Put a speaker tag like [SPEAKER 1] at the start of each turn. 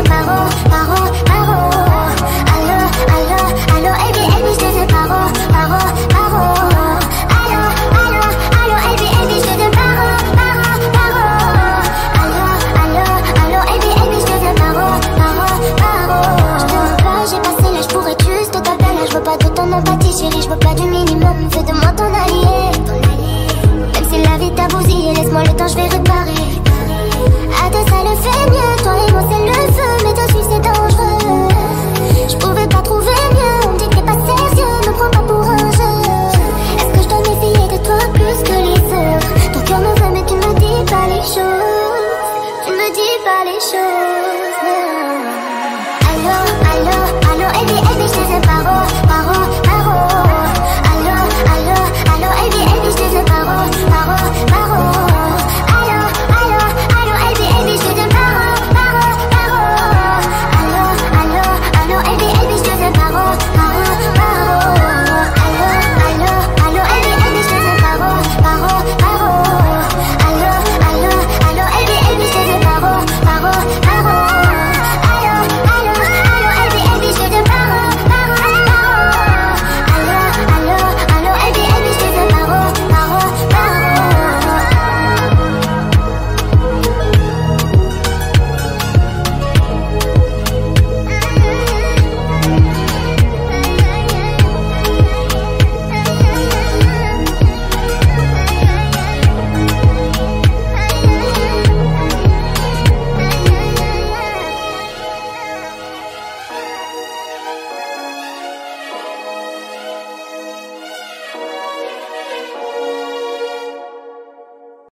[SPEAKER 1] te paro, paro, paro. Allo, allo, allo, Elbi, Elbi, je te paro, paro, paro. Allo, allo, allo, Elbi, Elbi, je te paro, paro, paro. Allo, allo, allo, Elbi, Elbi, je te paro, paro, paro. Je te veux pas, j'ai passé l'âge pour être juste ta belle. Je veux pas de ton empathie, chérie, je veux pas du minimum. Fais de moi ton allié. Même si la vie t'a bousillé, laisse-moi le temps, je vais réparer. À deux ça le fait mieux, toi et moi c'est le feu. Mais te suivre c'est dangereux. Je pouvais pas trouver mieux, on me dit que t'es pas sérieux. Me prends pas pour un jeu. Est-ce que je dois méfier de toi plus que les autres? Ton cœur me veut mais tu me dis pas les choses. Tu me dis pas les choses. Allo, allo, allo, Elbi, Elbi, je te paro, paro.